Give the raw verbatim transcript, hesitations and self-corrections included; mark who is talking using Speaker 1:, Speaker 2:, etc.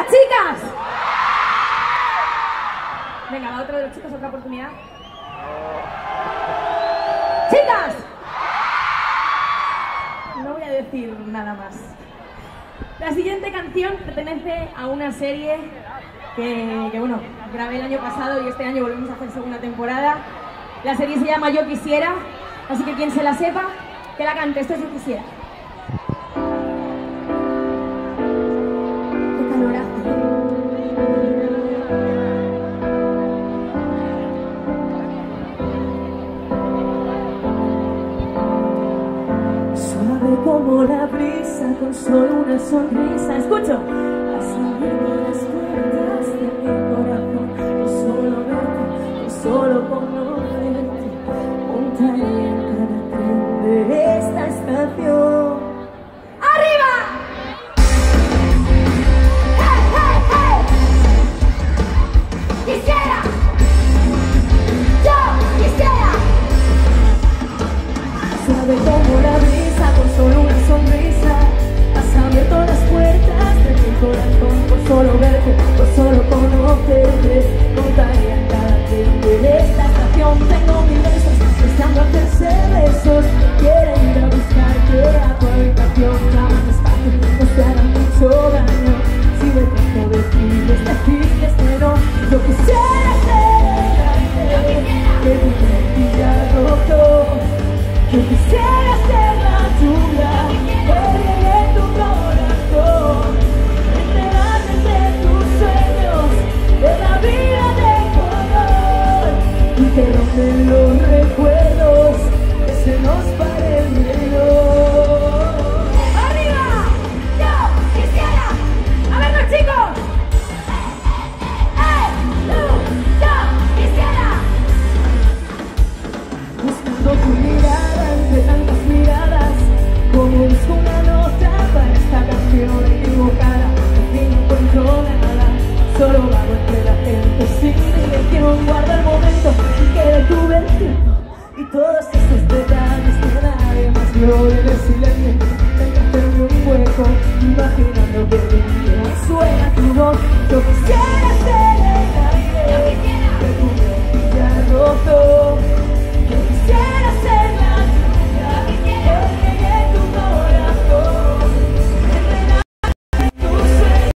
Speaker 1: chicas! Venga, va otro de los chicos, otra oportunidad. ¡Chicas! No voy a decir nada más. La siguiente canción pertenece a una serie que, que, bueno, grabé el año pasado y este año volvemos a hacer segunda temporada. La serie se llama Yo Quisiera, así que quien se la sepa, que la cante. Esto es Yo Quisiera. Qué calor hace.
Speaker 2: Suave como la brisa, con solo una sonrisa. Escucho. Así